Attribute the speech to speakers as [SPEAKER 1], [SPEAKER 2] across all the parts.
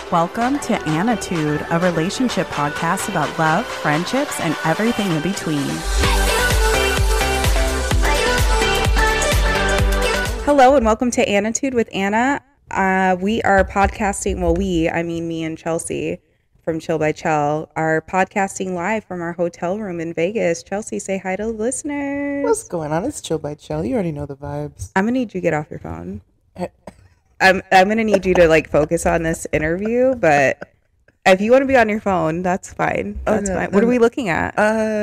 [SPEAKER 1] Welcome to Annitude, a relationship podcast about love, friendships, and everything in between. Hello and welcome to Annitude with Anna. We are podcasting, I mean me and Chelsea from Chel, are podcasting live from our hotel room in Vegas. Chelsea, say hi to the listeners.
[SPEAKER 2] What's going on? It's Chel. You already know the vibes.
[SPEAKER 1] I'm going to need you to get off your phone. I'm going to need you to focus on this interview, but if you want to be on your phone, that's fine. That's fine. What are we looking at?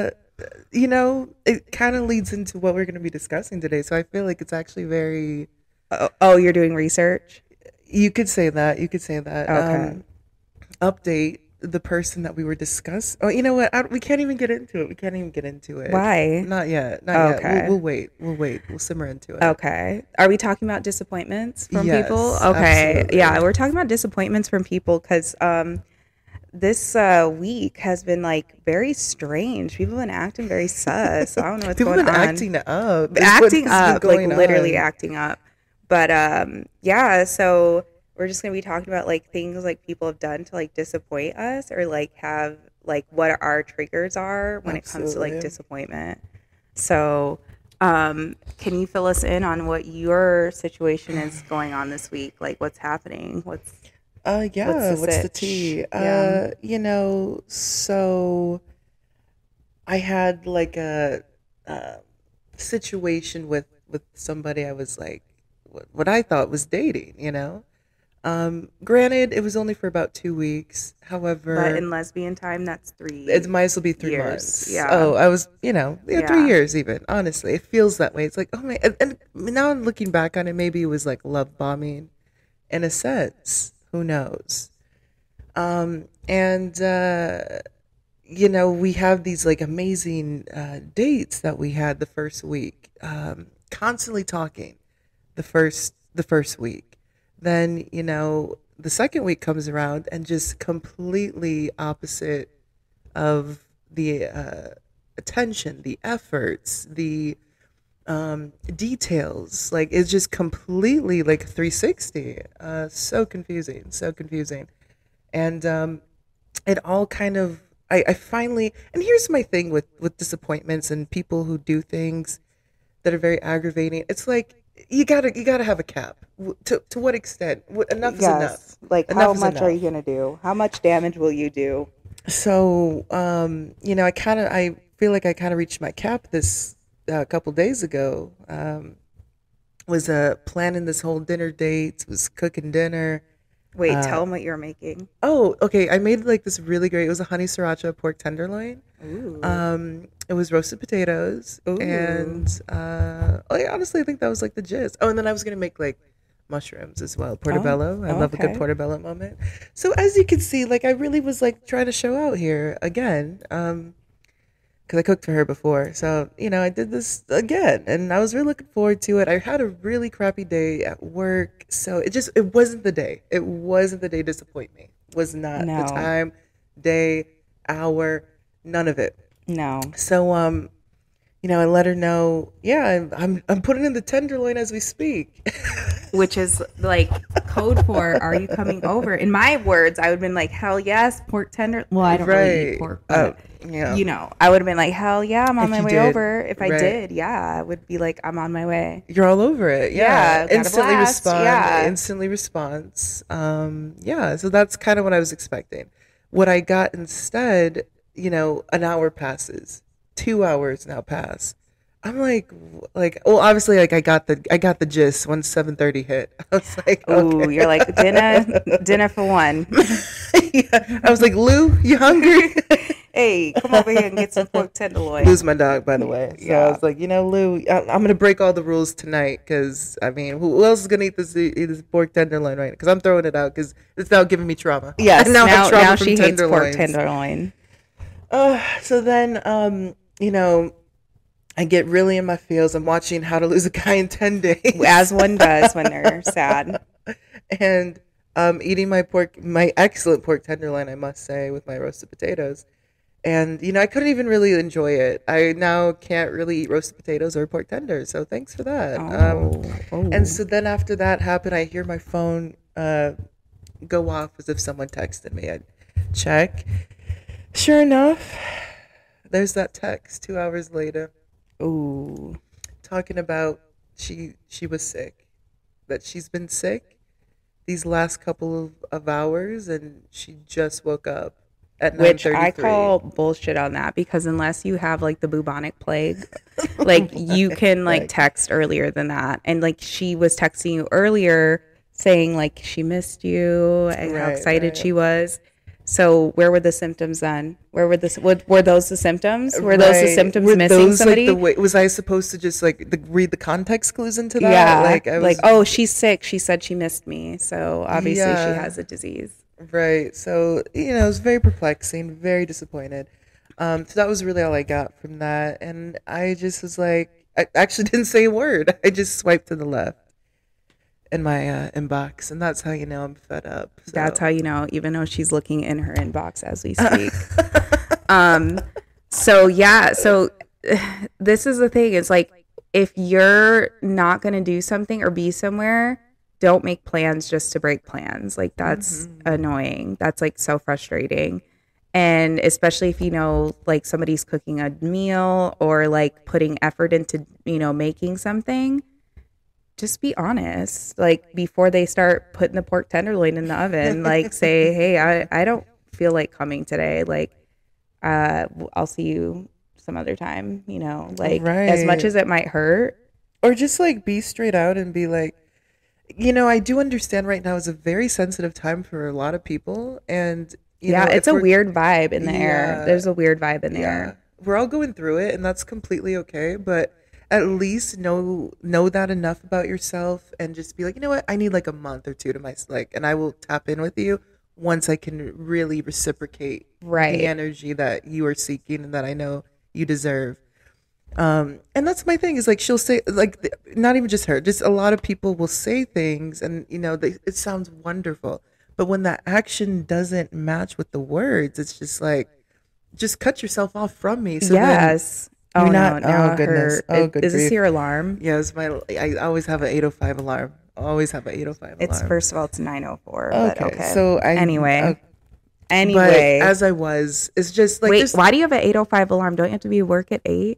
[SPEAKER 2] It kind of leads into what we're going to be discussing today. So I feel like it's actually very...
[SPEAKER 1] Oh, you're doing research?
[SPEAKER 2] You could say that.
[SPEAKER 1] Okay.
[SPEAKER 2] Update the person that we were discussing. Oh, you know what? We can't even get into it.
[SPEAKER 1] Why?
[SPEAKER 2] Not yet.
[SPEAKER 1] Okay.
[SPEAKER 2] We'll wait. We'll simmer into it.
[SPEAKER 1] Okay. Are we talking about disappointments from
[SPEAKER 2] Yes,
[SPEAKER 1] people? Okay.
[SPEAKER 2] absolutely.
[SPEAKER 1] Yeah, we're talking about disappointments from people because this week has been very strange. People have been acting very sus. I don't know what's
[SPEAKER 2] People
[SPEAKER 1] going
[SPEAKER 2] have
[SPEAKER 1] on.
[SPEAKER 2] been acting up.
[SPEAKER 1] Acting up, literally
[SPEAKER 2] on.
[SPEAKER 1] acting up. But yeah, so we're just gonna be talking about things people have done to disappoint us, or have what our triggers are when it comes to
[SPEAKER 2] Absolutely.
[SPEAKER 1] disappointment. So can you fill us in on what your situation is going on this week? What's happening? What's
[SPEAKER 2] What's the tea?
[SPEAKER 1] Yeah.
[SPEAKER 2] So I had a situation with somebody I was what I thought was dating, Granted, it was only for about 2 weeks. However,
[SPEAKER 1] but in lesbian time, that's 3.
[SPEAKER 2] it might as well be 3
[SPEAKER 1] years.
[SPEAKER 2] months.
[SPEAKER 1] Yeah.
[SPEAKER 2] Oh, I was, 3
[SPEAKER 1] Yeah.
[SPEAKER 2] years even. Honestly, it feels that way. It's like, oh my, and now I'm looking back on it, maybe it was love bombing in a sense. Who knows? We have these amazing dates that we had the first week, constantly talking the first week. Then, the second week comes around and just completely opposite of the attention, the efforts, the details. It's just completely 360. So confusing. And it all kind of, I finally, and here's my thing with disappointments and people who do things that are very aggravating. It's you gotta have a cap. To what extent? Enough is enough.
[SPEAKER 1] How
[SPEAKER 2] Enough is
[SPEAKER 1] much are
[SPEAKER 2] enough.
[SPEAKER 1] you gonna do? How much damage will you do?
[SPEAKER 2] So, I feel like I kind of reached my cap this couple days ago. Was planning this whole dinner date. Was cooking dinner.
[SPEAKER 1] Wait, tell them what you're making.
[SPEAKER 2] Oh, okay. I made this really great. It was a honey sriracha pork tenderloin.
[SPEAKER 1] Ooh.
[SPEAKER 2] It was roasted potatoes.
[SPEAKER 1] Ooh.
[SPEAKER 2] And I honestly think that was the gist. Oh, and then I was gonna make mushrooms as well. Portobello. I love a good
[SPEAKER 1] okay.
[SPEAKER 2] portobello moment. So as you can see, I really was trying to show out here again. Because I cooked for her before. So, I did this again. And I was really looking forward to it. I had a really crappy day at work. So it wasn't the day. It wasn't the day to disappoint me. Was not
[SPEAKER 1] No.
[SPEAKER 2] the time, day, hour, none of it.
[SPEAKER 1] No.
[SPEAKER 2] So, I let her know, yeah, I'm putting in the tenderloin as we speak.
[SPEAKER 1] Which is code for, are you coming over? In my words, I would have been hell yes, pork tender. Well, I don't really eat pork, but I would have been hell yeah, I'm on
[SPEAKER 2] If
[SPEAKER 1] my
[SPEAKER 2] you
[SPEAKER 1] way
[SPEAKER 2] did,
[SPEAKER 1] over. If I
[SPEAKER 2] right.
[SPEAKER 1] did, yeah, I would be I'm on my way.
[SPEAKER 2] You're all over it.
[SPEAKER 1] Yeah, got a
[SPEAKER 2] Instantly
[SPEAKER 1] blast,
[SPEAKER 2] respond.
[SPEAKER 1] yeah.
[SPEAKER 2] Instantly response. So that's kind of what I was expecting. What I got instead, an hour passes. 2 hours now pass. I'm well, obviously, I got the gist when 7:30 hit. I was
[SPEAKER 1] Ooh,
[SPEAKER 2] okay.
[SPEAKER 1] you're dinner for one.
[SPEAKER 2] Yeah. I was Lou, you hungry?
[SPEAKER 1] Hey, come over here and get some pork tenderloin.
[SPEAKER 2] Lou's my dog, by the way. So
[SPEAKER 1] Yeah.
[SPEAKER 2] I was Lou, I'm gonna break all the rules tonight because who else is gonna eat this pork tenderloin right? Because I'm throwing it out because it's now giving me trauma.
[SPEAKER 1] Yes,
[SPEAKER 2] And I have trauma
[SPEAKER 1] now
[SPEAKER 2] from
[SPEAKER 1] she hates pork
[SPEAKER 2] tenderloins.
[SPEAKER 1] tenderloin.
[SPEAKER 2] So then, I get really in my feels. I'm watching How to Lose a Guy in 10 Days.
[SPEAKER 1] As one does when they're sad.
[SPEAKER 2] And eating my excellent pork tenderloin, I must say, with my roasted potatoes. And, I couldn't even really enjoy it. I now can't really eat roasted potatoes or pork tenders. So thanks for that.
[SPEAKER 1] Oh.
[SPEAKER 2] And so then after that happened, I hear my phone go off as if someone texted me. I'd check. Sure enough, there's that text 2 hours later
[SPEAKER 1] Ooh.
[SPEAKER 2] talking about she was sick, that she's been sick these last couple of hours, and she just woke up at
[SPEAKER 1] Which I
[SPEAKER 2] 9:33.
[SPEAKER 1] call bullshit on that, because unless you have like the bubonic plague, like you can like
[SPEAKER 2] Like,
[SPEAKER 1] text earlier than that. And like she was texting you earlier saying like she missed you and how
[SPEAKER 2] right,
[SPEAKER 1] excited
[SPEAKER 2] right.
[SPEAKER 1] she was. So where were the symptoms then? Were those the symptoms? Were those the
[SPEAKER 2] Right.
[SPEAKER 1] symptoms
[SPEAKER 2] Were
[SPEAKER 1] missing
[SPEAKER 2] those like the
[SPEAKER 1] somebody?
[SPEAKER 2] way, was I supposed to just like read the context clues into that?
[SPEAKER 1] Yeah.
[SPEAKER 2] Like I
[SPEAKER 1] Like,
[SPEAKER 2] was,
[SPEAKER 1] oh, she's sick. She said she missed me. So obviously she
[SPEAKER 2] yeah,
[SPEAKER 1] has a disease.
[SPEAKER 2] right. So, it was very perplexing, very disappointed. So that was really all I got from that. And I just was like, I actually didn't say a word. I just swiped to the left in my inbox. And that's how you know I'm fed up.
[SPEAKER 1] That's
[SPEAKER 2] So,
[SPEAKER 1] how you know, even though she's looking in her inbox as we speak. Um, so yeah, so this is the thing. It's like if you're not gonna do something or be somewhere, don't make plans just to break plans. Like that's
[SPEAKER 2] hmm
[SPEAKER 1] annoying. That's like so frustrating. And especially if you know like somebody's cooking a meal or like putting effort into, making something, just be honest. Like before they start putting the pork tenderloin in the oven, like say, hey, I don't feel like coming today. Like I'll see you some other time, like as much
[SPEAKER 2] right.
[SPEAKER 1] as it might hurt.
[SPEAKER 2] Or just like be straight out and be like, I do understand right now is a very sensitive time for a lot of people. And,
[SPEAKER 1] Yeah, it's
[SPEAKER 2] if
[SPEAKER 1] a
[SPEAKER 2] we're,
[SPEAKER 1] weird vibe in the air.
[SPEAKER 2] yeah,
[SPEAKER 1] There's a weird vibe in the
[SPEAKER 2] yeah,
[SPEAKER 1] air.
[SPEAKER 2] we're all going through it and that's completely okay. But at least know that enough about yourself and just be like, you know what? I need like a month or two to like, and I will tap in with you once I can really reciprocate the
[SPEAKER 1] Right.
[SPEAKER 2] energy that you are seeking and that I know you deserve. And that's my thing is like she'll say like not even just her, just a lot of people will say things and it sounds wonderful, but when that action doesn't match with the words, it's just like just cut yourself off from me. So then
[SPEAKER 1] Yes.
[SPEAKER 2] you're
[SPEAKER 1] Oh
[SPEAKER 2] not.
[SPEAKER 1] no,
[SPEAKER 2] Oh
[SPEAKER 1] now
[SPEAKER 2] goodness. Oh good
[SPEAKER 1] is this
[SPEAKER 2] grief.
[SPEAKER 1] your alarm?
[SPEAKER 2] Yeah, it's my. I always have an 8:05 alarm. Always have an 8:05
[SPEAKER 1] It's
[SPEAKER 2] alarm.
[SPEAKER 1] first of all it's 9:04, but
[SPEAKER 2] Okay,
[SPEAKER 1] okay.
[SPEAKER 2] so
[SPEAKER 1] Anyway.
[SPEAKER 2] but
[SPEAKER 1] Anyway.
[SPEAKER 2] as I was, it's just like
[SPEAKER 1] Wait,
[SPEAKER 2] there's
[SPEAKER 1] why do you have an 8:05 alarm? Don't you have to be at work at 8?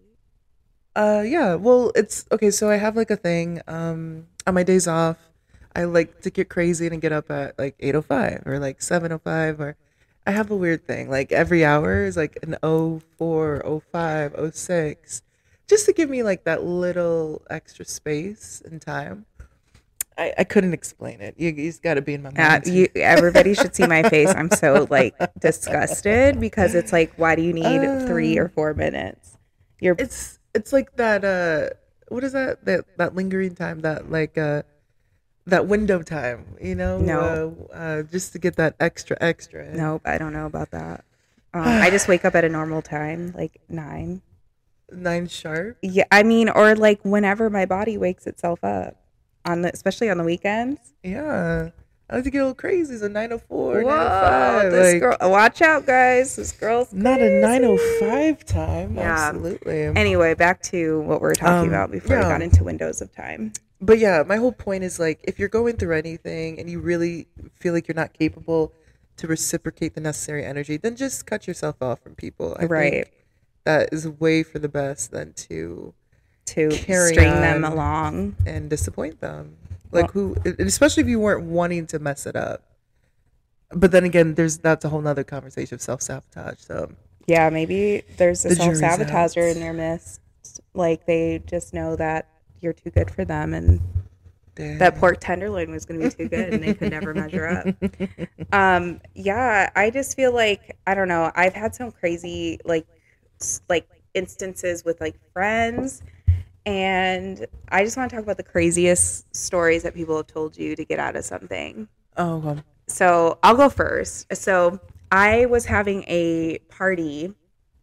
[SPEAKER 2] Yeah, well, it's okay. So I have like a thing. On my days off, I like to get crazy and get up at like 8:05 or like 7:05, or I have a weird thing. Like every hour is like an 04, 05, 06, just to give me like that little extra space and time. I couldn't explain it. You just got to be in my mind to.
[SPEAKER 1] Everybody should see my face. I'm so like disgusted because it's like, why do you need three
[SPEAKER 2] Uh,
[SPEAKER 1] or 4 minutes? You're
[SPEAKER 2] it's like that. What is that lingering time? That window time,
[SPEAKER 1] no,
[SPEAKER 2] just to get that extra in.
[SPEAKER 1] nope. I don't know about that. I just wake up at a normal time, like 9.
[SPEAKER 2] 9 sharp.
[SPEAKER 1] Yeah, I mean, or like whenever my body wakes itself up especially on the weekends.
[SPEAKER 2] Yeah. I like to get a little crazy. So 9:04,
[SPEAKER 1] Whoa,
[SPEAKER 2] 9:05.
[SPEAKER 1] this girl!
[SPEAKER 2] Like,
[SPEAKER 1] Watch out, guys. This girl's
[SPEAKER 2] not a
[SPEAKER 1] crazy.
[SPEAKER 2] 9:05 time.
[SPEAKER 1] Yeah.
[SPEAKER 2] Absolutely.
[SPEAKER 1] Anyway, back to what we were talking about before we got
[SPEAKER 2] Yeah.
[SPEAKER 1] into windows of time.
[SPEAKER 2] But yeah, my whole point is like, if you're going through anything and you really feel like you're not capable to reciprocate the necessary energy, then just cut yourself off from people. I
[SPEAKER 1] Right.
[SPEAKER 2] think that is way for the best than to
[SPEAKER 1] To
[SPEAKER 2] carry
[SPEAKER 1] string them
[SPEAKER 2] on
[SPEAKER 1] along.
[SPEAKER 2] and disappoint them. Like
[SPEAKER 1] Well,
[SPEAKER 2] who, especially if you weren't wanting to mess it up. But then again, that's a whole nother conversation of self-sabotage. So
[SPEAKER 1] yeah, maybe there's a
[SPEAKER 2] the
[SPEAKER 1] self
[SPEAKER 2] jury's
[SPEAKER 1] sabotager in
[SPEAKER 2] out.
[SPEAKER 1] their midst. Like they just know that you're too good for them, and that
[SPEAKER 2] Damn.
[SPEAKER 1] pork tenderloin was going to be too good, and they could never measure up. Yeah, I just feel like I don't know. I've had some crazy like instances with like friends, and I just want to talk about the craziest stories that people have told you to get out of something.
[SPEAKER 2] Oh, well.
[SPEAKER 1] So I'll go first. So I was having a party,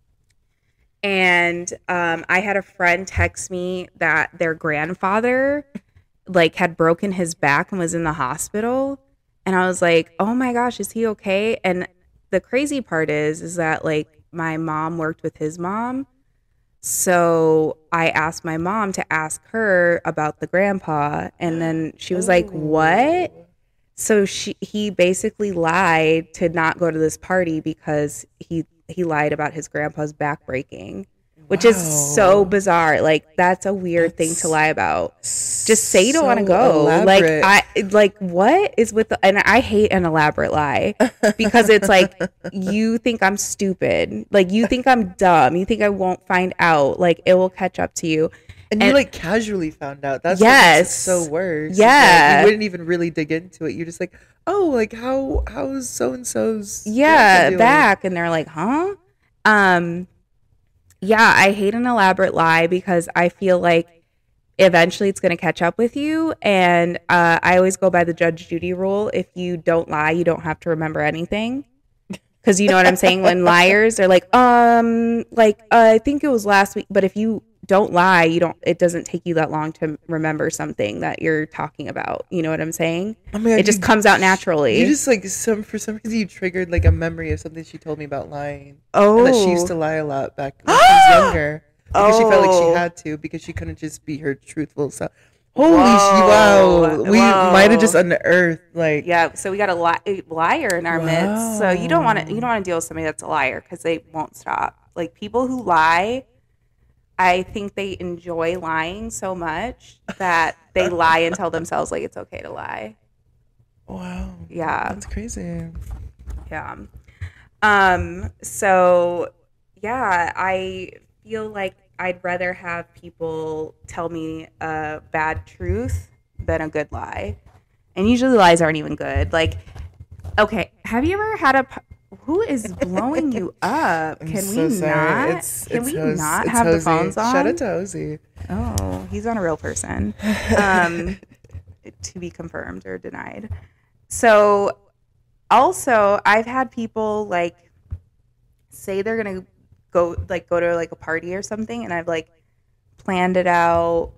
[SPEAKER 1] and I had a friend text me that their grandfather like had broken his back and was in the hospital. And I was like, oh my gosh, is he okay? And the crazy part is that like my mom worked with his mom. So I asked my mom to ask her about the grandpa. And then she was like, what?
[SPEAKER 2] Oh.
[SPEAKER 1] So he basically lied to not go to this party because he lied about his grandpa's back breaking, which is so
[SPEAKER 2] Wow.
[SPEAKER 1] bizarre. Like that's a weird thing to
[SPEAKER 2] That's
[SPEAKER 1] lie about. Just say you don't want to
[SPEAKER 2] so
[SPEAKER 1] go.
[SPEAKER 2] elaborate.
[SPEAKER 1] Like what is with the, and I hate an elaborate lie because it's like you think I'm stupid. Like you think I'm dumb. You think I won't find out. Like it will catch up to you.
[SPEAKER 2] And you
[SPEAKER 1] And
[SPEAKER 2] like casually found out. That's what makes it so
[SPEAKER 1] yes.
[SPEAKER 2] worse. It's like you
[SPEAKER 1] Yeah.
[SPEAKER 2] wouldn't even really dig into it. You're just like, oh, like how's so and so's grandpa
[SPEAKER 1] Yeah,
[SPEAKER 2] doing?
[SPEAKER 1] back and they're like, "Huh?" Um yeah, I hate an elaborate lie because I feel like eventually it's going to catch up with you. And I always go by the Judge Judy rule. If you don't lie, you don't have to remember anything. Because you know what I'm saying? When liars are like, I think it was last week. But if you don't lie, it doesn't take you that long to remember something that you're talking about. You know what I'm saying?
[SPEAKER 2] Oh my
[SPEAKER 1] It
[SPEAKER 2] god,
[SPEAKER 1] just comes out
[SPEAKER 2] you
[SPEAKER 1] naturally.
[SPEAKER 2] just like for some reason you triggered like a memory of something she told me about lying, and that she used
[SPEAKER 1] Oh.
[SPEAKER 2] to lie a lot back when she was younger because she felt like she
[SPEAKER 1] Oh.
[SPEAKER 2] had to because she couldn't just be her truthful self. Holy
[SPEAKER 1] Whoa.
[SPEAKER 2] wow, we might have just
[SPEAKER 1] Whoa.
[SPEAKER 2] unearthed like
[SPEAKER 1] Yeah, so we got a liar in our midst. So you
[SPEAKER 2] wow.
[SPEAKER 1] don't want to deal with somebody that's a liar because they won't stop. Like people who lie, I think they enjoy lying so much that they lie and tell themselves like it's okay to lie.
[SPEAKER 2] Wow,
[SPEAKER 1] Yeah,
[SPEAKER 2] that's crazy.
[SPEAKER 1] yeah. So yeah, I feel like I'd rather have people tell me a bad truth than a good lie. And usually lies aren't even good. Like, okay, have you ever had who is blowing you up?
[SPEAKER 2] I'm so sorry.
[SPEAKER 1] Can we not
[SPEAKER 2] It's
[SPEAKER 1] have the
[SPEAKER 2] Hosey.
[SPEAKER 1] phones
[SPEAKER 2] Shout out
[SPEAKER 1] on?
[SPEAKER 2] to Hosey.
[SPEAKER 1] Oh, he's not a real person. Um, to be confirmed or denied. So also I've had people like say they're gonna go to like a party or something and I've like planned it out,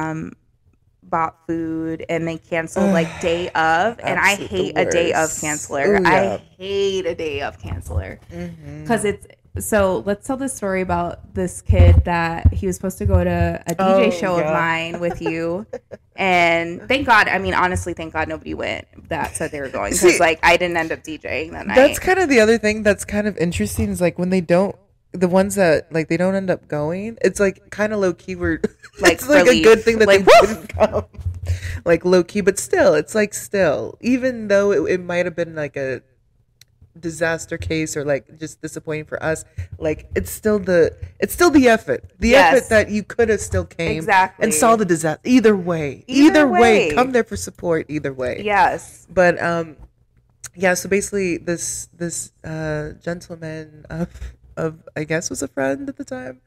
[SPEAKER 1] bought food and they canceled like day of, and I
[SPEAKER 2] Absolute the
[SPEAKER 1] hate a day of
[SPEAKER 2] worst.
[SPEAKER 1] canceler.
[SPEAKER 2] Oh
[SPEAKER 1] I
[SPEAKER 2] yeah.
[SPEAKER 1] hate a day of canceler
[SPEAKER 2] Mm-hmm.
[SPEAKER 1] because it's so let's tell this story about this kid that he was supposed to go to a DJ
[SPEAKER 2] Oh
[SPEAKER 1] show of
[SPEAKER 2] yeah.
[SPEAKER 1] mine with you. And thank God, I mean, honestly, thank God nobody went that said they were going because,
[SPEAKER 2] See,
[SPEAKER 1] like, I didn't end up DJing that
[SPEAKER 2] that's
[SPEAKER 1] night.
[SPEAKER 2] kind of the other thing that's kind of interesting is like when they don't, the ones that like they don't end up going, it's like kind of low key. Where
[SPEAKER 1] Like,
[SPEAKER 2] it's like a good thing that
[SPEAKER 1] like,
[SPEAKER 2] they
[SPEAKER 1] woof!
[SPEAKER 2] didn't come. Like low key, but still, it's like still, even though it might have been like a disaster case or like just disappointing for us, like it's still the effort
[SPEAKER 1] Yes,
[SPEAKER 2] that you could have still came and saw
[SPEAKER 1] exactly.
[SPEAKER 2] the disaster
[SPEAKER 1] Either
[SPEAKER 2] either way
[SPEAKER 1] way.
[SPEAKER 2] come there for support either way.
[SPEAKER 1] Yes.
[SPEAKER 2] But yeah, so basically this gentleman of I guess was a friend at the time,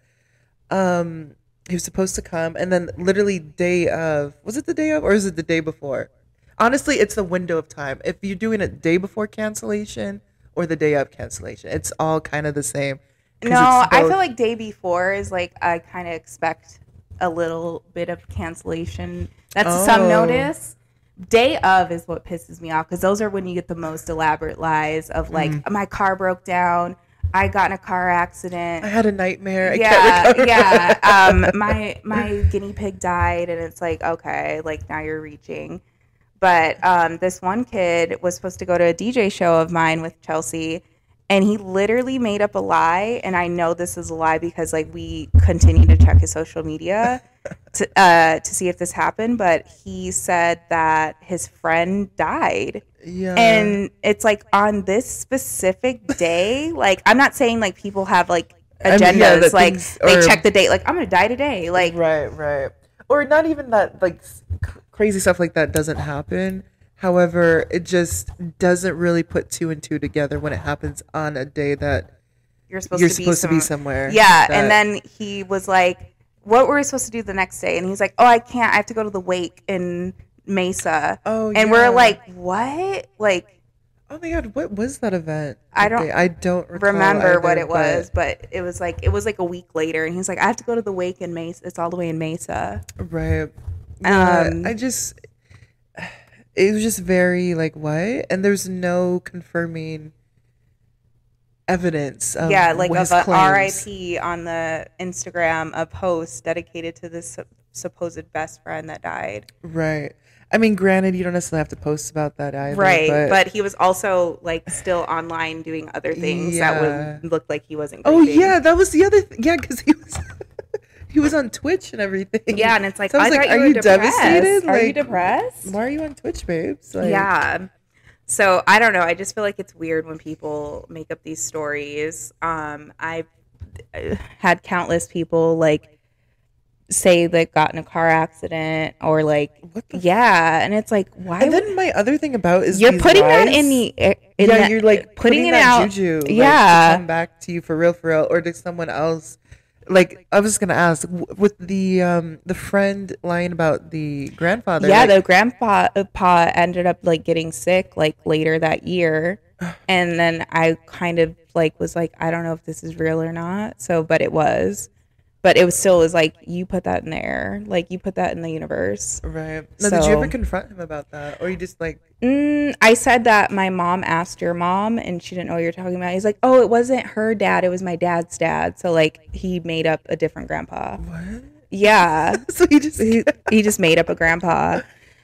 [SPEAKER 2] he was supposed to come, and then literally day of, was it the day of or is it the day before? Honestly, it's the window of time. If you're doing it day before cancellation or the day of cancellation, it's all kind of the same because it's
[SPEAKER 1] No, I
[SPEAKER 2] both.
[SPEAKER 1] feel like day before is like, I kind of expect a little bit of cancellation. That's some
[SPEAKER 2] Oh,
[SPEAKER 1] notice. Day of is what pisses me off because those are when you get the most elaborate lies of
[SPEAKER 2] mm.
[SPEAKER 1] like, my car broke down. I got in a car
[SPEAKER 2] I
[SPEAKER 1] accident.
[SPEAKER 2] had a nightmare. I can't
[SPEAKER 1] Yeah, yeah.
[SPEAKER 2] recover.
[SPEAKER 1] My guinea pig died, and it's like, okay, like now you're reaching. But this one kid was supposed to go to a DJ show of mine with Chelsea, and he literally made up a lie. And I know this is a lie because like we continue to check his social media to see if this happened. But he said that his friend died,
[SPEAKER 2] Yeah.
[SPEAKER 1] and it's like on this specific day. Like I'm not saying like people have like
[SPEAKER 2] I mean, yeah,
[SPEAKER 1] agendas,
[SPEAKER 2] that
[SPEAKER 1] like
[SPEAKER 2] things
[SPEAKER 1] they
[SPEAKER 2] are
[SPEAKER 1] check the date, like I'm gonna die today. Like
[SPEAKER 2] right, right. Or not even that, like crazy stuff like that doesn't happen. However, it just doesn't really put two and two together when it happens on a day that
[SPEAKER 1] you're
[SPEAKER 2] you're
[SPEAKER 1] supposed to be
[SPEAKER 2] supposed to be
[SPEAKER 1] some,
[SPEAKER 2] somewhere.
[SPEAKER 1] yeah. And
[SPEAKER 2] That,
[SPEAKER 1] then he was like, what were we supposed to do the next day? And he's like, oh, I can't, I have to go to the wake in Mesa.
[SPEAKER 2] oh,
[SPEAKER 1] And we're
[SPEAKER 2] yeah.
[SPEAKER 1] like, what? Like,
[SPEAKER 2] Oh my God, what was that event?
[SPEAKER 1] I don't
[SPEAKER 2] I don't recall
[SPEAKER 1] remember what
[SPEAKER 2] either,
[SPEAKER 1] it
[SPEAKER 2] but
[SPEAKER 1] was, but it was like a week later, and he's like, I have to go to the wake in Mesa. It's all the way in Mesa.
[SPEAKER 2] right. Yeah,
[SPEAKER 1] um
[SPEAKER 2] it was just very like what? And there's no confirming evidence of
[SPEAKER 1] yeah, like of
[SPEAKER 2] his
[SPEAKER 1] a
[SPEAKER 2] claims.
[SPEAKER 1] RIP on the Instagram, a post dedicated to this supposed best friend that died.
[SPEAKER 2] Right. I mean, granted, you don't necessarily have to post about that either,
[SPEAKER 1] Right, but he was also like still online doing other things that would
[SPEAKER 2] yeah.
[SPEAKER 1] look like he wasn't
[SPEAKER 2] Oh
[SPEAKER 1] grieving.
[SPEAKER 2] yeah, that was the other thing. Yeah, because he was he was on Twitch and everything.
[SPEAKER 1] Yeah, and it's like,
[SPEAKER 2] So I was
[SPEAKER 1] I
[SPEAKER 2] like,
[SPEAKER 1] thought
[SPEAKER 2] "Are
[SPEAKER 1] you were
[SPEAKER 2] you
[SPEAKER 1] depressed.
[SPEAKER 2] devastated?
[SPEAKER 1] Are you
[SPEAKER 2] Like,
[SPEAKER 1] depressed?
[SPEAKER 2] why are you on Twitch, babes?" Like,
[SPEAKER 1] Yeah. So I don't know. I just feel like it's weird when people make up these stories. I've had countless people like say they got in a car accident or like,
[SPEAKER 2] what the?
[SPEAKER 1] yeah, and it's like, why?
[SPEAKER 2] And then my other thing about is
[SPEAKER 1] You're
[SPEAKER 2] these
[SPEAKER 1] putting
[SPEAKER 2] lies.
[SPEAKER 1] that in the
[SPEAKER 2] Yeah, you're like
[SPEAKER 1] putting it
[SPEAKER 2] that
[SPEAKER 1] out.
[SPEAKER 2] juju, like,
[SPEAKER 1] Yeah.
[SPEAKER 2] to come back to you for real, or to someone else. Like, I was gonna ask with the friend lying about the grandfather.
[SPEAKER 1] Yeah,
[SPEAKER 2] Like,
[SPEAKER 1] the grandpa ended up like getting sick like later that year. And then I kind of like was like, I don't know if this is real or not. So, but it was. But it was still was like, you put that in the air. Like you put that in the universe.
[SPEAKER 2] right. Now, did you ever confront him about that, or you just like?
[SPEAKER 1] I said that my mom asked your mom and she didn't know what you're talking about. He's like, oh, it wasn't her dad. It was my dad's dad. So like he made up a different grandpa.
[SPEAKER 2] What?
[SPEAKER 1] Yeah.
[SPEAKER 2] So
[SPEAKER 1] he just made up a grandpa.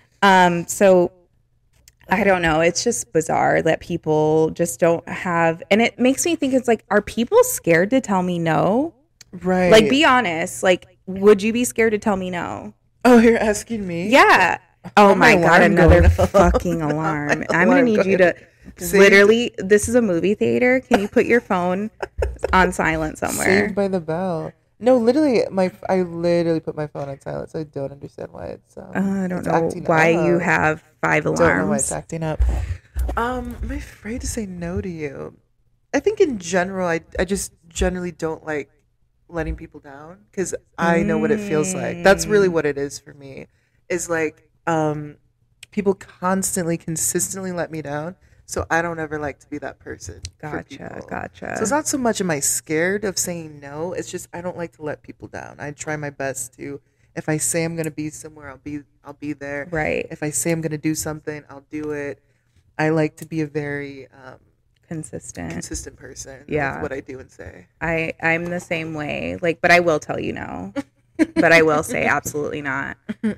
[SPEAKER 1] So I don't know. It's just bizarre that people just don't have, and it makes me think it's like, are people scared to tell me no?
[SPEAKER 2] right.
[SPEAKER 1] Like, be honest. Like, would you be scared to tell me no?
[SPEAKER 2] Oh, you're asking me?
[SPEAKER 1] Yeah. Oh my God,
[SPEAKER 2] alarm
[SPEAKER 1] another
[SPEAKER 2] going off.
[SPEAKER 1] fucking alarm. I'm going
[SPEAKER 2] Alarm
[SPEAKER 1] to need you
[SPEAKER 2] going.
[SPEAKER 1] to
[SPEAKER 2] See?
[SPEAKER 1] literally, this is a movie theater. Can you put your phone on silent somewhere?
[SPEAKER 2] Saved by the Bell. No, literally, I literally put my phone on silent, so I don't understand why it's
[SPEAKER 1] I don't
[SPEAKER 2] it's
[SPEAKER 1] know
[SPEAKER 2] acting
[SPEAKER 1] why you
[SPEAKER 2] up.
[SPEAKER 1] have 5
[SPEAKER 2] Don't know why it's
[SPEAKER 1] alarms.
[SPEAKER 2] acting up. I'm afraid to say no to you. I think in general, I just generally don't like letting people down because I know what it feels like. That's really what it is for me. Is like people constantly, consistently let me down. So I don't ever like to be that person for people.
[SPEAKER 1] Gotcha.
[SPEAKER 2] So it's not so much am I scared of saying no. It's just I don't like to let people down. I try my best to. If I say I'm gonna be somewhere, I'll be there.
[SPEAKER 1] Right.
[SPEAKER 2] If I say I'm gonna do something, I'll do it. I like to be a very
[SPEAKER 1] consistent
[SPEAKER 2] person
[SPEAKER 1] Yeah.
[SPEAKER 2] with what I do and say.
[SPEAKER 1] I'm the same way. Like, but I will tell you no. But I will say absolutely not.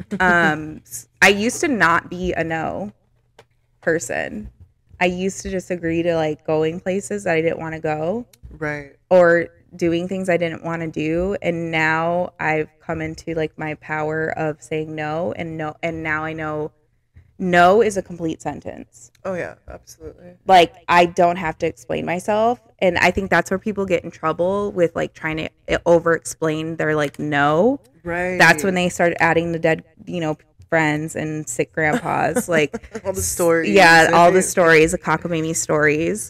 [SPEAKER 1] I used to not be a no person. I used to just agree to like going places that I didn't want to go
[SPEAKER 2] Right.
[SPEAKER 1] or doing things I didn't want to do. And now I've come into like my power of saying no, and now I know no is a complete sentence.
[SPEAKER 2] Oh yeah, absolutely.
[SPEAKER 1] Like I don't have to explain myself, and I think that's where people get in trouble with like trying to over explain their like no.
[SPEAKER 2] Right.
[SPEAKER 1] That's when they start adding the dead, friends and sick grandpas, like
[SPEAKER 2] all the stories.
[SPEAKER 1] Yeah, all the stories, the cockamamie stories.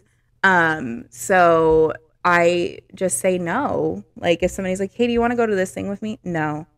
[SPEAKER 1] So I just say no. Like if somebody's like, "Hey, do you want to go to this thing with me?" No.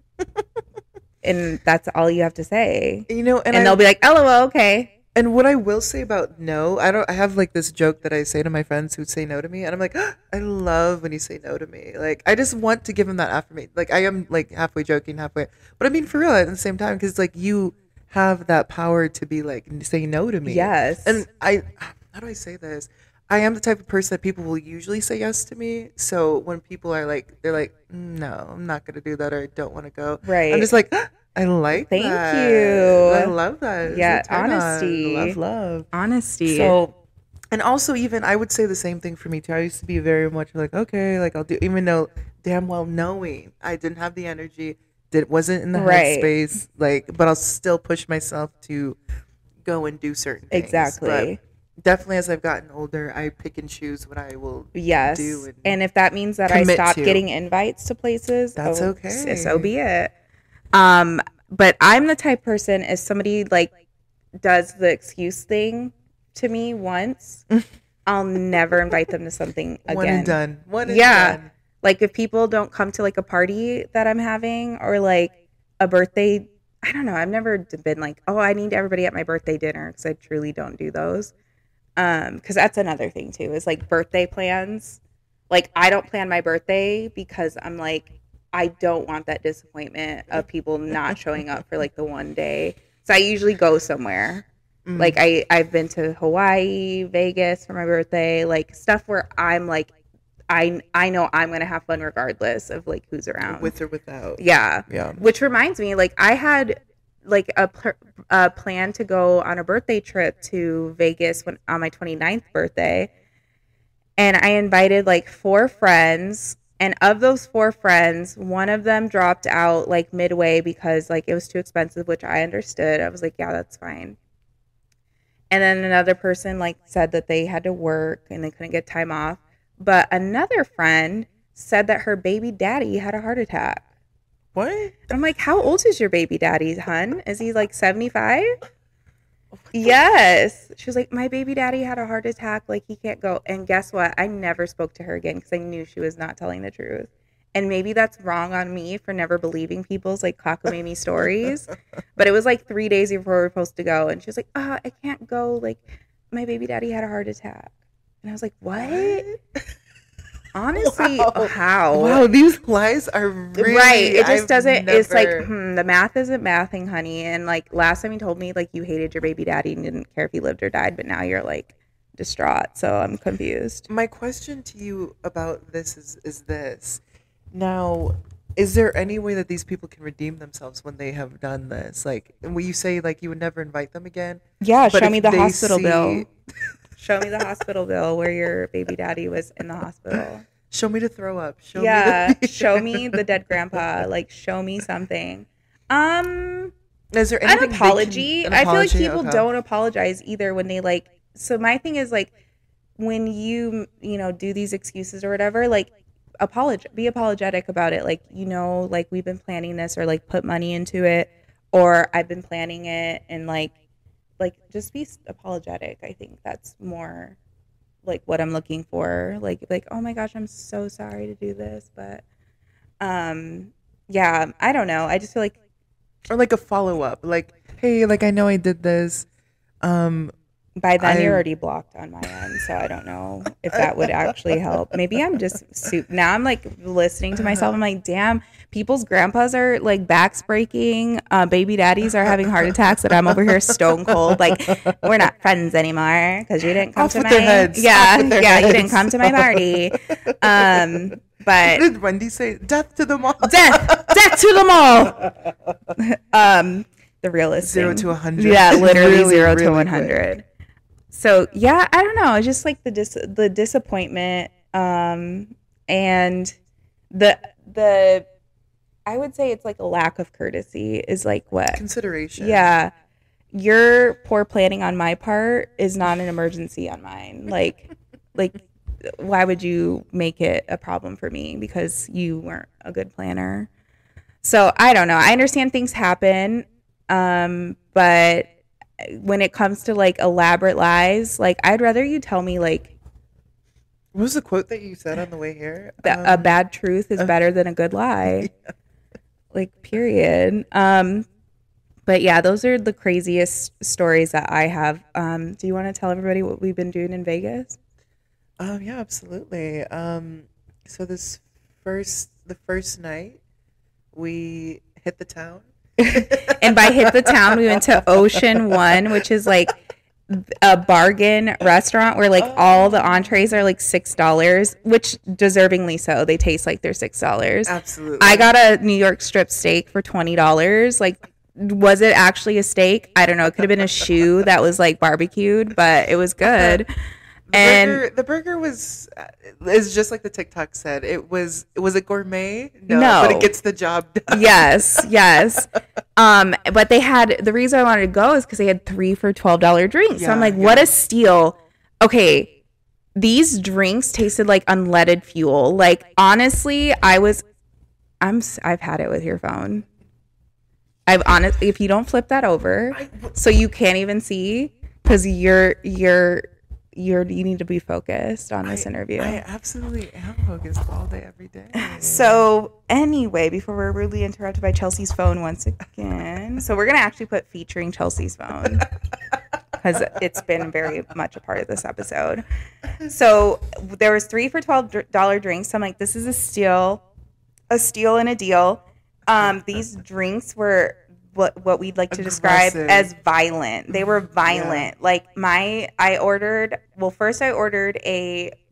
[SPEAKER 1] And that's all you have to say.
[SPEAKER 2] And
[SPEAKER 1] they'll be like, "LOL, okay."
[SPEAKER 2] And what I will say about no, I have like this joke that I say to my friends who say no to me, and I'm like, I love when you say no to me. Like I just want to give them that affirmation. Like I am like halfway joking, halfway, but I mean for real at the same time because like you have that power to be like say no to me.
[SPEAKER 1] Yes.
[SPEAKER 2] And how do I say this? I am the type of person that people will usually say yes to me. So when people are like, they're like, no, I'm not gonna do that, or I don't want to go.
[SPEAKER 1] Right.
[SPEAKER 2] I'm just like. I like
[SPEAKER 1] Thank
[SPEAKER 2] that.
[SPEAKER 1] you.
[SPEAKER 2] I love that. It's
[SPEAKER 1] Yeah,
[SPEAKER 2] a turn
[SPEAKER 1] honesty.
[SPEAKER 2] on. Love.
[SPEAKER 1] Honesty.
[SPEAKER 2] So, and also even I would say the same thing for me too. I used to be very much like, okay, like I'll do, even though damn well knowing I didn't have the energy, wasn't in the
[SPEAKER 1] Right.
[SPEAKER 2] headspace, like, but I'll still push myself to go and do certain things.
[SPEAKER 1] Exactly.
[SPEAKER 2] But definitely as I've gotten older, I pick and choose what I will
[SPEAKER 1] Yes.
[SPEAKER 2] do.
[SPEAKER 1] And if that means that I
[SPEAKER 2] commit
[SPEAKER 1] stop
[SPEAKER 2] to.
[SPEAKER 1] getting invites to places,
[SPEAKER 2] That's okay.
[SPEAKER 1] So be it. But I'm the type person, if somebody like does the excuse thing to me once, I'll never invite them to something again.
[SPEAKER 2] One and done. One and
[SPEAKER 1] Yeah.
[SPEAKER 2] done.
[SPEAKER 1] Like if people don't come to like a party that I'm having or like a birthday, I don't know. I've never been like, oh, I need everybody at my birthday dinner, because I truly don't do those. Because that's another thing too, is like birthday plans. Like I don't plan my birthday because I'm like, I don't want that disappointment of people not showing up for like the one day. So I usually go somewhere. Like I've been to Hawaii, Vegas for my birthday, like stuff where I'm like, I know I'm gonna have fun regardless of like who's around,
[SPEAKER 2] with or without.
[SPEAKER 1] yeah.
[SPEAKER 2] Yeah.
[SPEAKER 1] Which reminds me, like I had like a plan to go on a birthday trip to Vegas when on my 29th birthday, and I invited like 4 friends. And of those 4 friends, one of them dropped out like midway because like it was too expensive, which I understood. I was like, yeah, that's fine. And then another person like said that they had to work and they couldn't get time off. But another friend said that her baby daddy had a heart attack.
[SPEAKER 2] What?
[SPEAKER 1] And I'm like, how old is your baby daddy, hun? Is he like 75? Yes. She was like, my baby daddy had a heart attack. Like, he can't go. And guess what? I never spoke to her again because I knew she was not telling the truth. And maybe that's wrong on me for never believing people's like cockamamie stories. But it was like 3 days before we were supposed to go. And she was like, I can't go. Like, my baby daddy had a heart attack. And I was like, what? Honestly, how?
[SPEAKER 2] Wow, these lies are really...
[SPEAKER 1] Right. It just doesn't...
[SPEAKER 2] Never...
[SPEAKER 1] It's like, the math isn't mathing, honey. And like last time you told me like you hated your baby daddy and didn't care if he lived or died. But now you're like distraught. So I'm confused.
[SPEAKER 2] My question to you about this is this. Now, is there any way that these people can redeem themselves when they have done this? Like, when you say like you would never invite them again?
[SPEAKER 1] Yeah, show me the hospital bill. Show me the hospital bill where your baby daddy was in the hospital.
[SPEAKER 2] Show me to throw up. Show
[SPEAKER 1] me
[SPEAKER 2] show
[SPEAKER 1] me the dead grandpa. Like, show me something.
[SPEAKER 2] Is there anything
[SPEAKER 1] an apology? I feel like people don't apologize either when they like. So my thing is like, when you do these excuses or whatever, like, be apologetic about it. Like, like we've been planning this, or like put money into it, or I've been planning it, and like just be apologetic. I think that's more like what I'm looking for. Like, oh my gosh, I'm so sorry to do this, but yeah, I don't know. I just feel like,
[SPEAKER 2] or like a follow up, like, hey, like I know I did this.
[SPEAKER 1] By then you're already blocked on my end, so I don't know if that would actually help. Maybe I'm just now I'm like listening to myself. I'm like, damn, people's grandpas are like backs breaking, baby daddies are having heart attacks, and I'm over here stone cold. Like, we're not friends anymore because you didn't come to my
[SPEAKER 2] heads.
[SPEAKER 1] You didn't come to my party. But
[SPEAKER 2] what did Wendy say? Death to them all.
[SPEAKER 1] Death to them all. The realist
[SPEAKER 2] 0 to 100.
[SPEAKER 1] Yeah, literally
[SPEAKER 2] really,
[SPEAKER 1] 0
[SPEAKER 2] really
[SPEAKER 1] to 100. Quick. So yeah, I don't know. It's just like the disappointment, and the I would say it's like a lack of courtesy is like what
[SPEAKER 2] consideration.
[SPEAKER 1] Yeah, your poor planning on my part is not an emergency on mine. Like why would you make it a problem for me because you weren't a good planner? So I don't know. I understand things happen, but when it comes to like elaborate lies, like I'd rather you tell me like,
[SPEAKER 2] what was the quote that you said on the way here?
[SPEAKER 1] That a bad truth is better than a good lie. Yeah. Like, period. But yeah, those are the craziest stories that I have. Do you want to tell everybody what we've been doing in Vegas?
[SPEAKER 2] Yeah, absolutely. So the first night we hit the town.
[SPEAKER 1] And by hit the town, we went to Ocean One, which is like a bargain restaurant where like all the entrees are like $6, which deservingly so. They taste like they're $6.
[SPEAKER 2] Absolutely.
[SPEAKER 1] I got a New York strip steak for $20. Like, was it actually a steak? I don't know. It could have been a shoe that was like barbecued, but it was good.
[SPEAKER 2] The burger is just like the TikTok said. Was it gourmet? No, but it gets the job done.
[SPEAKER 1] Yes. But they had, the reason I wanted to go is because they had 3 for $12 drinks. So I'm like, what a steal. Okay, these drinks tasted like unleaded fuel. Like, honestly, I've had it with your phone. If you don't flip that over, so you can't even see, because you need to be focused on this interview.
[SPEAKER 2] I absolutely am focused all day, every day.
[SPEAKER 1] So anyway, before we're rudely interrupted by Chelsea's phone once again, so we're going to actually put featuring Chelsea's phone because it's been very much a part of this episode. So there was 3 for $12 drinks. So I'm like, this is a steal and a deal. These drinks were what we'd like to describe as violent. They were violent. Yeah. Like first I ordered a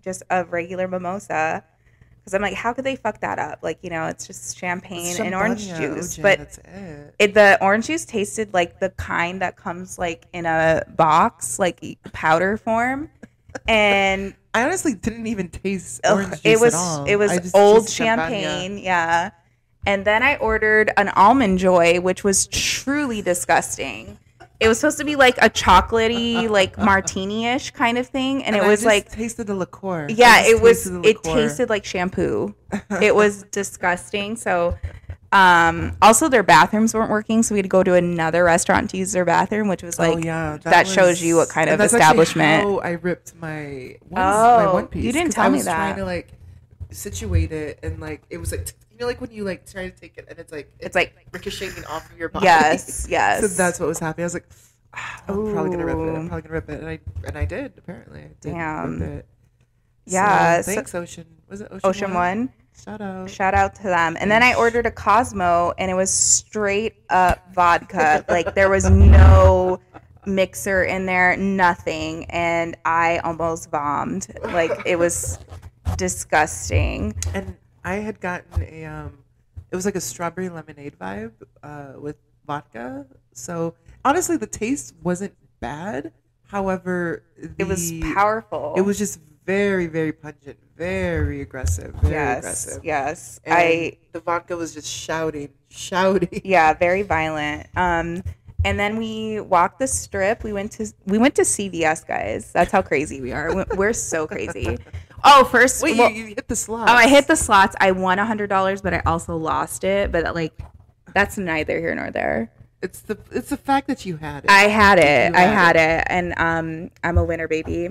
[SPEAKER 1] just a regular mimosa. Because I'm like, how could they fuck that up? Like, it's just champagne and orange juice.
[SPEAKER 2] OJ,
[SPEAKER 1] But
[SPEAKER 2] that's it.
[SPEAKER 1] the orange juice tasted like the kind that comes like in a box, like powder form. And
[SPEAKER 2] I honestly didn't even taste orange juice at all.
[SPEAKER 1] It was
[SPEAKER 2] I just
[SPEAKER 1] old
[SPEAKER 2] tasted
[SPEAKER 1] champagne, yeah. And then I ordered an almond joy, which was truly disgusting. It was supposed to be like a chocolatey, like martini-ish kind of thing, and it was like
[SPEAKER 2] tasted the liqueur.
[SPEAKER 1] Yeah, it was. It tasted like shampoo. It was disgusting. So, also their bathrooms weren't working, so we had to go to another restaurant to use their bathroom, which was like, that shows you what kind of establishment.
[SPEAKER 2] How I ripped my one piece.
[SPEAKER 1] You didn't tell me that.
[SPEAKER 2] I was trying to like situate it, and like it was like like when you like try to take it and it's like ricocheting off of your body.
[SPEAKER 1] Yes.
[SPEAKER 2] So that's what was happening. I was like, I'm probably gonna rip it. And I did, apparently. I did
[SPEAKER 1] Damn.
[SPEAKER 2] rip it.
[SPEAKER 1] Yeah.
[SPEAKER 2] So, thanks, Ocean. Was it
[SPEAKER 1] Ocean One?
[SPEAKER 2] Shout out
[SPEAKER 1] to them. And then I ordered a Cosmo, and it was straight up vodka. Like, there was no mixer in there, nothing. And I almost bombed. Like, it was disgusting.
[SPEAKER 2] And I had gotten it was like a strawberry lemonade vibe with vodka. So honestly, the taste wasn't bad. However,
[SPEAKER 1] it was powerful.
[SPEAKER 2] It was just very, very pungent, very aggressive, aggressive.
[SPEAKER 1] Yes,
[SPEAKER 2] and the vodka was just shouting.
[SPEAKER 1] Yeah, very violent. And then we walked the strip. We went to CVS, guys. That's how crazy we are. We're so crazy. Oh, first,
[SPEAKER 2] wait, you hit the slots.
[SPEAKER 1] Oh, I hit the slots. I won $100, but I also lost it. But like, that's neither here nor there.
[SPEAKER 2] It's the fact that you had it.
[SPEAKER 1] I had it, and I'm a winner, baby.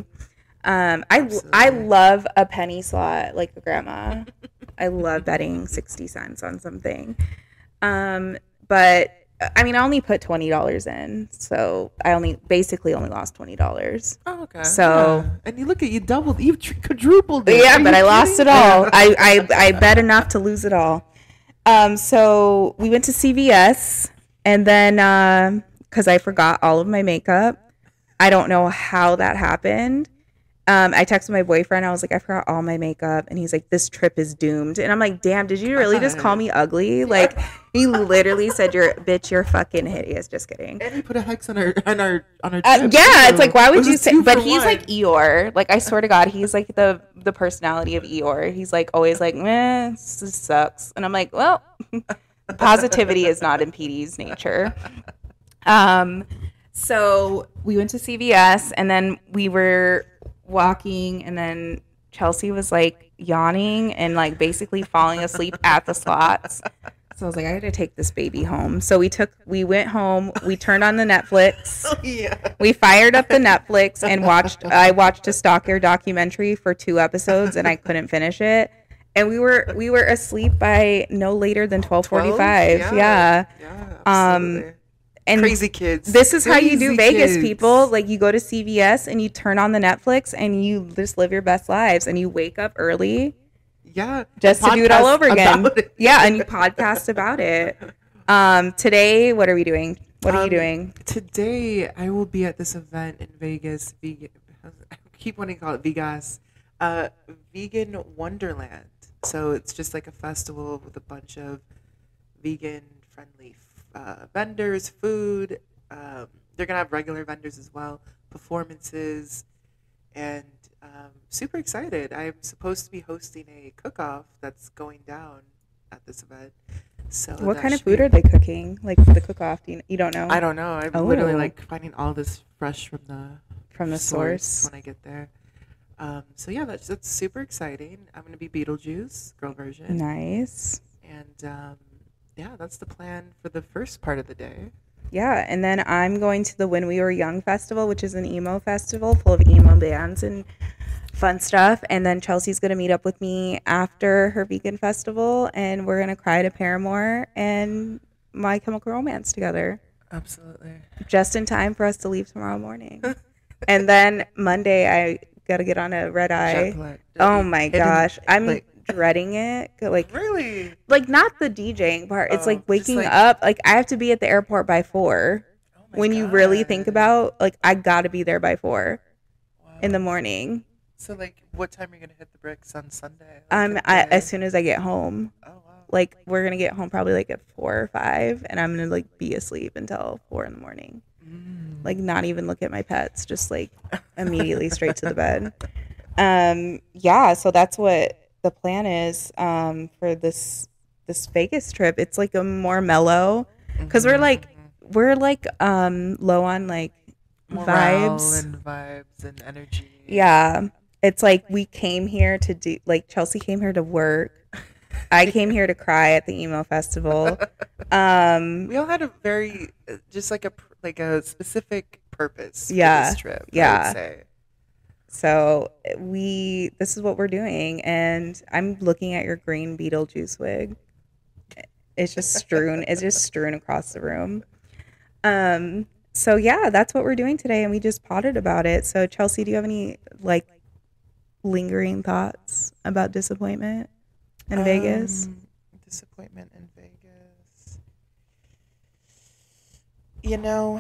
[SPEAKER 1] I love a penny slot like a grandma. I love betting 60 cents on something. But I mean, I only put $20 in, so I basically only lost $20.
[SPEAKER 2] Oh, okay.
[SPEAKER 1] So
[SPEAKER 2] and you doubled, you quadrupled it.
[SPEAKER 1] Yeah, but I lost it all. I bet enough to lose it all. So we went to CVS, and then because I forgot all of my makeup, I don't know how that happened. I texted my boyfriend. I was like, I forgot all my makeup. And he's like, this trip is doomed. And I'm like, damn, did you really just call me ugly? Like, he literally said, you're fucking hideous. Just kidding.
[SPEAKER 2] And he put a hex on our trip.
[SPEAKER 1] Yeah, it's like, why would you say? But he's like Eeyore. Like, I swear to God, he's like the personality of Eeyore. He's like always like, meh, this sucks. And I'm like, well, positivity is not in PD's nature. So we went to CVS, and then we were walking, and then Chelsea was like yawning and like basically falling asleep at the slots. So I was like, I got to take this baby home. So we went home, we turned on the Netflix. We fired up the Netflix and I watched a Stalker documentary for 2 episodes, and I couldn't finish it. And we were asleep by no later than 12:45. Yeah.
[SPEAKER 2] Absolutely.
[SPEAKER 1] And
[SPEAKER 2] crazy kids.
[SPEAKER 1] This is how you do Vegas, people. Like, you go to CVS and you turn on the Netflix and you just live your best lives, and you wake up early.
[SPEAKER 2] Yeah.
[SPEAKER 1] Just to do it all over again. Yeah, and you podcast about it. Today, what are we doing? What are you doing?
[SPEAKER 2] Today, I will be at this event in Vegas. I keep wanting to call it Vegas. Vegan Wonderland. So it's just like a festival with a bunch of vegan-friendly vendors, food. They're gonna have regular vendors as well, performances, and super excited. I'm supposed to be hosting a cook-off that's going down at this event. So
[SPEAKER 1] what kind of food are they cooking? Like, for the cook-off, you don't know?
[SPEAKER 2] I don't know. I'm literally like finding all this fresh from the source when I get there. So yeah, that's super exciting. I'm gonna be Beetlejuice, girl version.
[SPEAKER 1] Nice.
[SPEAKER 2] And yeah, that's the plan for the first part of the day.
[SPEAKER 1] Yeah, and then I'm going to the When We Were Young festival, which is an emo festival full of emo bands and fun stuff. And then Chelsea's going to meet up with me after her vegan festival, and we're going to cry to Paramore and My Chemical Romance together.
[SPEAKER 2] Absolutely.
[SPEAKER 1] Just in time for us to leave tomorrow morning. And then Monday, I got to get on a red eye. Oh my gosh. I'm dreading it. Like,
[SPEAKER 2] really?
[SPEAKER 1] Like, not the DJing part. It's like waking up. Like, I have to be at the airport by 4. When you really think about, like, I got to be there by 4 in the morning.
[SPEAKER 2] So, like, what time are you gonna hit the bricks on Sunday? Like,
[SPEAKER 1] As soon as I get home.
[SPEAKER 2] Oh wow.
[SPEAKER 1] Like, we're gonna get home probably like at 4 or 5, and I'm gonna like be asleep until 4 in the morning. Like, not even look at my pets, just like immediately straight to the bed. Yeah, so that's what the plan is for this Vegas trip. It's like a more mellow, because we're like low on like
[SPEAKER 2] Morale
[SPEAKER 1] vibes.
[SPEAKER 2] and vibes and energy.
[SPEAKER 1] Yeah. It's like we came here to do, like, Chelsea came here to work. I came here to cry at the emo festival.
[SPEAKER 2] We all had a very just like a specific purpose for this trip, I would say.
[SPEAKER 1] So this is what we're doing, and I'm looking at your green Beetlejuice wig. It's just strewn across the room. So yeah, that's what we're doing today, and we just potted about it. So Chelsea, do you have any like lingering thoughts about disappointment in Vegas?
[SPEAKER 2] Disappointment in Vegas. You know,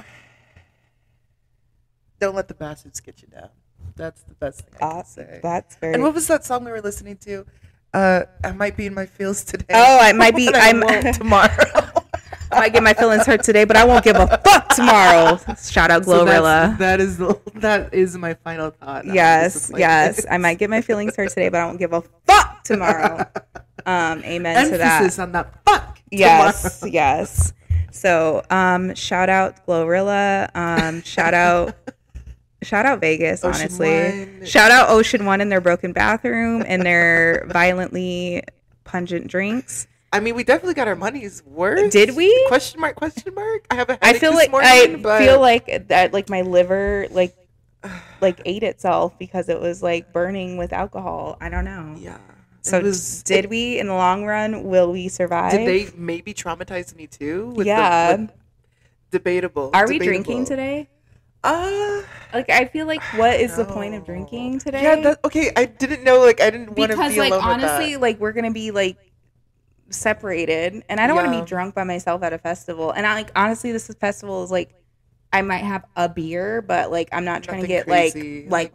[SPEAKER 2] don't let the bastards get you down. That's the best thing I can say.
[SPEAKER 1] That's very.
[SPEAKER 2] And what was that song we were listening to? I might be in my feels today.
[SPEAKER 1] Oh, I might be.
[SPEAKER 2] I won't tomorrow.
[SPEAKER 1] I might get my feelings hurt today, but I won't give a fuck tomorrow. Shout out Glorilla.
[SPEAKER 2] So that is my final thought.
[SPEAKER 1] Yes. I might get my feelings hurt today, but I won't give a fuck tomorrow. Amen to that.
[SPEAKER 2] Emphasis on that fuck.
[SPEAKER 1] Yes,
[SPEAKER 2] Tomorrow.
[SPEAKER 1] yes. So, shout out Glorilla. Shout out Vegas,
[SPEAKER 2] Ocean
[SPEAKER 1] honestly.
[SPEAKER 2] One.
[SPEAKER 1] Shout out Ocean One and their broken bathroom and their violently pungent drinks.
[SPEAKER 2] I mean, we definitely got our money's worth.
[SPEAKER 1] Did we?
[SPEAKER 2] Question mark, question mark. I have a
[SPEAKER 1] I
[SPEAKER 2] headache this morning,
[SPEAKER 1] feel like that, like my liver like ate itself because it was like burning with alcohol. I don't know.
[SPEAKER 2] Yeah.
[SPEAKER 1] So did we, in the long run, will we survive?
[SPEAKER 2] Did they maybe traumatize me too? Debatable.
[SPEAKER 1] Are we drinking today? Like, I feel like, what is the point of drinking today?
[SPEAKER 2] Yeah, okay. I didn't know. Like, I didn't want to be alone
[SPEAKER 1] because, like, honestly,
[SPEAKER 2] with that.
[SPEAKER 1] like, we're gonna be like separated, and I don't want to be drunk by myself at a festival. And honestly, this festival is like, I might have a beer, but like, I'm not trying to get
[SPEAKER 2] crazy.
[SPEAKER 1] like.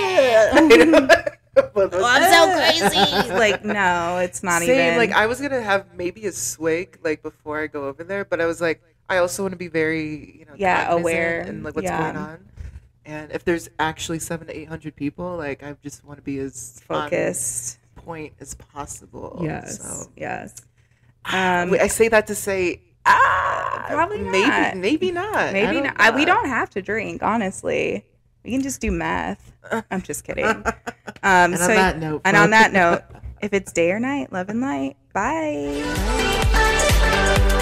[SPEAKER 2] Oh,
[SPEAKER 1] I'm so crazy. Like, no, it's not even.
[SPEAKER 2] Like, I was gonna have maybe a swig like before I go over there, but I was like, I also want to be very,
[SPEAKER 1] aware
[SPEAKER 2] and like what's going on. And if there's actually 700 to 800 people, like, I just want to be as
[SPEAKER 1] focused
[SPEAKER 2] on point as possible.
[SPEAKER 1] Yes.
[SPEAKER 2] So.
[SPEAKER 1] Yes.
[SPEAKER 2] I say that to say,
[SPEAKER 1] probably not.
[SPEAKER 2] Maybe not.
[SPEAKER 1] Maybe not. We don't have to drink, honestly. We can just do meth. I'm just kidding.
[SPEAKER 2] And on that note,
[SPEAKER 1] if it's day or night, love and light. Bye.